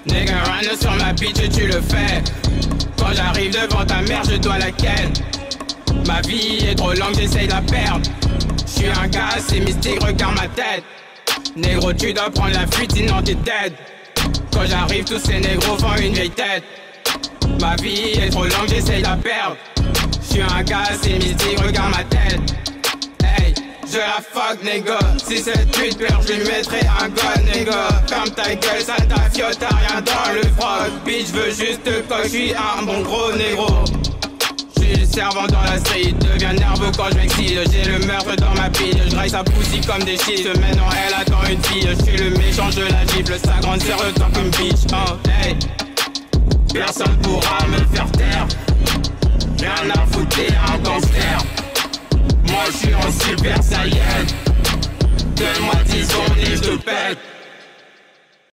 Nigga, run sur ma bitch, tu le fais. Quand j'arrive devant ta mère, je dois laquelle. Ma vie est trop longue, j'essaye de la perdre. J'suis un gars, c'est mystique, regarde ma tête. Négro, tu dois prendre la fuite, sinon t'es dead. Quand j'arrive, tous ces négros font une vieille tête. Ma vie est trop longue, j'essaye de la perdre. J'suis un gars, c'est mystique, regarde ma tête. Hey, je la fuck, nigga. Si cette pute perd, je lui mettrai un gun, nigga. Ferme ta gueule, sale ta fiotte, t'as rien dans le froc. Bitch, veux juste te coque, j'suis un bon gros négro. J'suis servant dans la street, deviens nerveux quand j'm'excite. J'ai le meurtre dans ma pile, j'raille sa poussie comme des shit. Maintenant elle attend une fille, j'suis le méchant, je la gifle. Sa grande sœur tant qu'une bitch, hey. Personne pourra me faire taire. Rien à foutre, t'es un gangster. Moi j'suis en super saiyan. Donne-moi 10 secondes et je te pète.